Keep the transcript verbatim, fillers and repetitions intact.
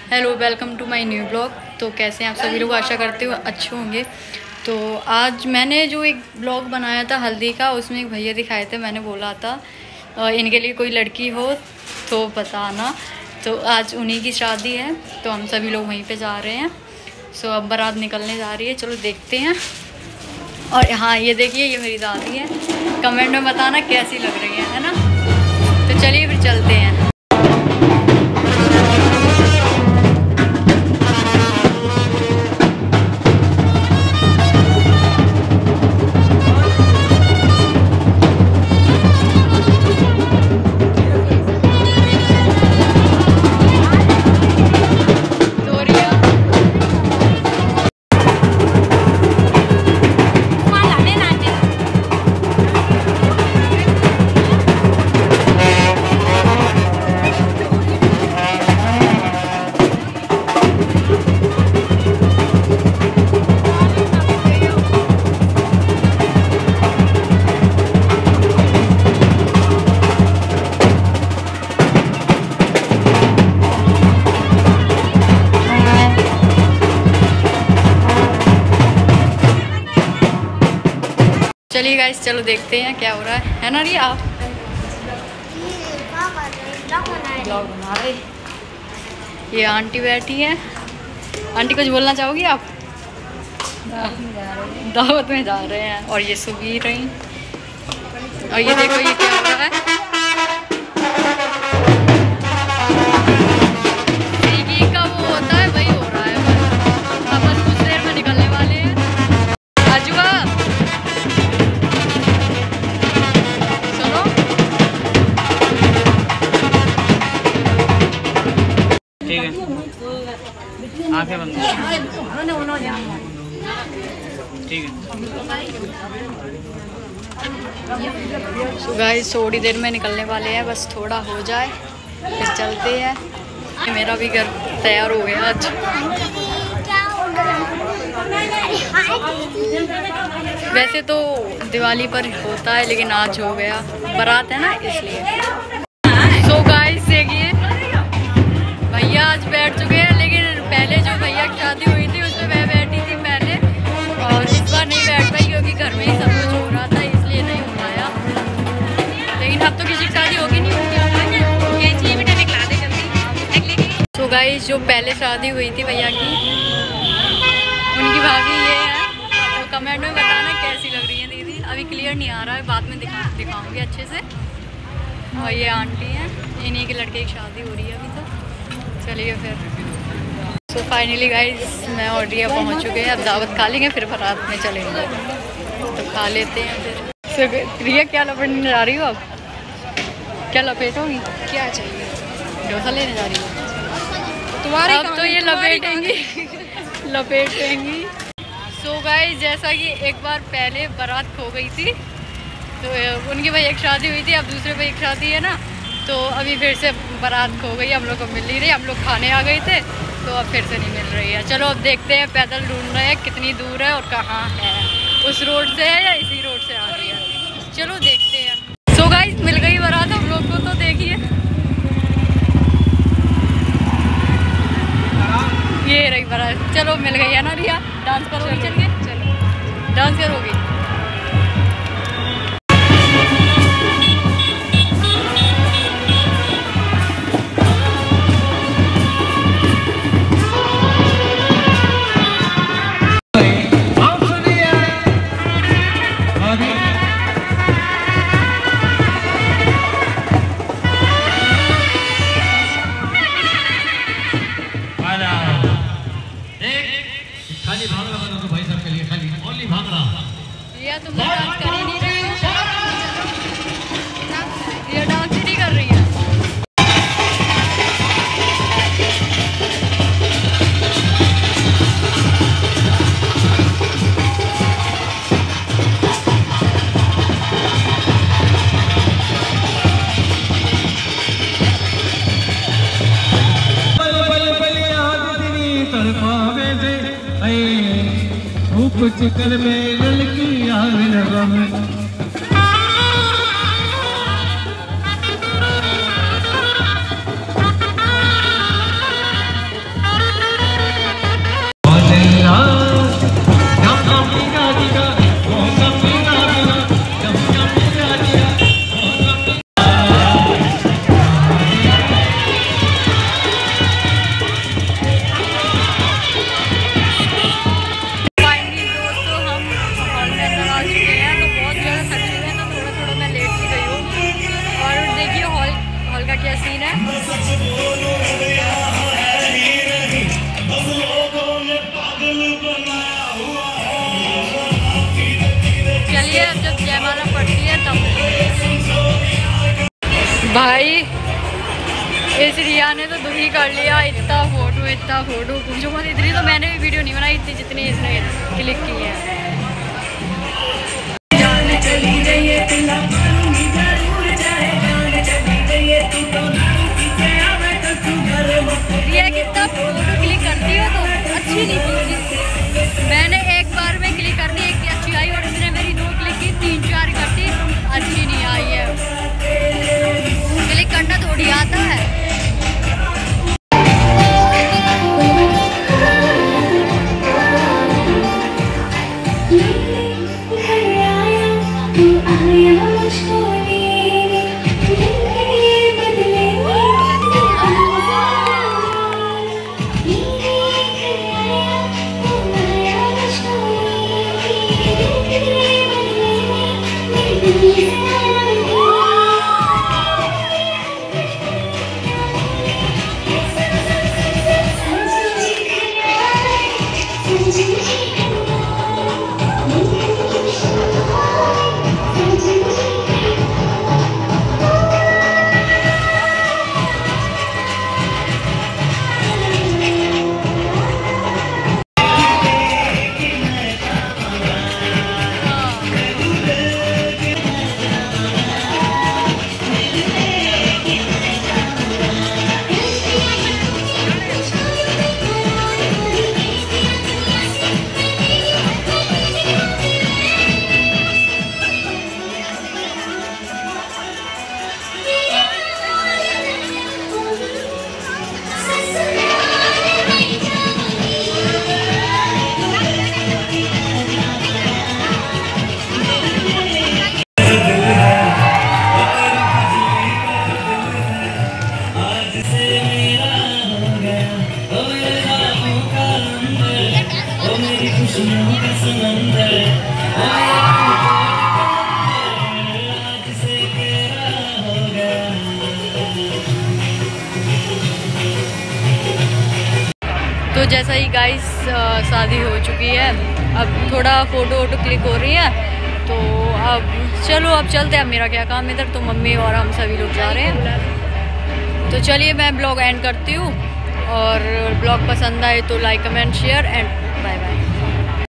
Hello, welcome to my new blog. तो कैसे हैं आप सभी लोग? आशा करते हो अच्छे होंगे। तो आज मैंने जो एक ब्लॉग बनाया था हल्दी का, उसमें एक भैया दिखाए थे। मैंने बोला था इनके लिए कोई लड़की हो तो बताना। तो आज उन्हीं की शादी है, तो हम सभी लोग वहीं पे जा रहे हैं। सो अब बारात निकलने जा रही है, चलो देखते हैं। और हाँ, ये देखिए, ये मेरी दादी है। कमेंट में बताना कैसी लग रही है, है ना? तो चलिए फिर चलते हैं। चलिए गाइस, चलो देखते हैं क्या हो रहा है है ना रिया? आप ब्लॉग बना रहे। ये आंटी बैठी है। आंटी कुछ बोलना चाहोगी आप? दावत में जा रहे हैं। और ये सुबह रही। और ये देखो, ये क्या हो रहा है? सीगी का वो होता है, वही हो रहा है। अब बस कुछ देर में निकलने वाले हैं। आजुआ आंखें बंद ठीक है। सो गाइस, थोड़ी देर में निकलने वाले हैं, बस थोड़ा हो जाए फिर चलते हैं। मेरा भी घर तैयार हो गया आज। वैसे तो दिवाली पर होता है, लेकिन आज हो गया, बारात है ना, इसलिए। सो गाइस देखिए, भैया आज बैठ चुके हैं, लेकिन पहले जो भैया की शादी हुई थी उसमें मैं बैठी थी पहले, और इस बार नहीं बैठ पाई क्योंकि घर में ही सब कुछ हो रहा था, इसलिए नहीं हो पाया। लेकिन अब तो किसी की शादी होगी नहीं, तो गाइस जो पहले शादी हुई थी भैया की, उनकी भाभी ये है। तो कमेंट में बताना कैसी लग रही है दीदी। अभी क्लियर नहीं आ रहा है, बाद में दिखा दिखाऊंगी अच्छे से। और ये आंटी हैं, इन्हीं के लड़के की शादी हो रही है अभी। तो चलिए फिर। सो फाइनली गाइस, मैं और रिया पहुंच चुके हैं। अब दावत खा लेंगे, फिर बारात में चलेंगे, तो खा लेते हैं फिर। so, रिया क्या लपेटने जा रही हो अब? क्या लपेटोगी? क्या चाहिए? डोसा लेने जा रही हो तुम्हारी? अब तो ये लपेटेंगी लपेटेंगी। सो गाइस, जैसा कि एक बार पहले बारात खो गई थी, तो उनकी भाई एक शादी हुई थी, अब दूसरे भाई एक शादी है ना, तो अभी फिर से बारात खो गई, हम लोग को मिल नहीं रही। हम लोग खाने आ गए थे, तो अब फिर से नहीं मिल रही है। चलो अब देखते हैं, पैदल ढूंढ रहे हैं कितनी दूर है और कहाँ है। उस रोड से है या इसी रोड से आ रही है? चलो देखते हैं। सो गाइस, मिल गई बारात हम लोग को, तो देखिए ये रही बारात। चलो मिल गई है ना रिया? डांस करोगी? चल के चलो डांस करोगी? खाली भांगड़ा बना दो भाई साहब के लिए, खाली ओनली भांगड़ा। ये तुम डांस कर ही नहीं रही हो। ये डांस ही नहीं कर रही है। कुछ कर में ललकी आग लगा भैया ने तो दुखी कर लिया, इतना फोटो इतना फोटो पूछो मत। इतनी तो मैंने भी वीडियो नहीं बनाई इतनी जितनी इसने क्लिक की है। रिया कितना फोटो क्लिक करती हो तो अच्छी नहीं थी। मैंने एक बार में क्लिक कर दी, एक अच्छी आई और इसने मेरी दो क्लिक की, तीन चार करती अच्छी नहीं आई है। क्लिक करना थोड़ी आता है। तो जैसा ही गाइस शादी हो चुकी है, अब थोड़ा फ़ोटो वोटो क्लिक हो रही है, तो अब चलो अब चलते हैं। अब मेरा क्या काम इधर, तो मम्मी और हम सभी लोग जा रहे हैं। तो चलिए मैं ब्लॉग एंड करती हूँ, और ब्लॉग पसंद आए तो like comment share and bye bye.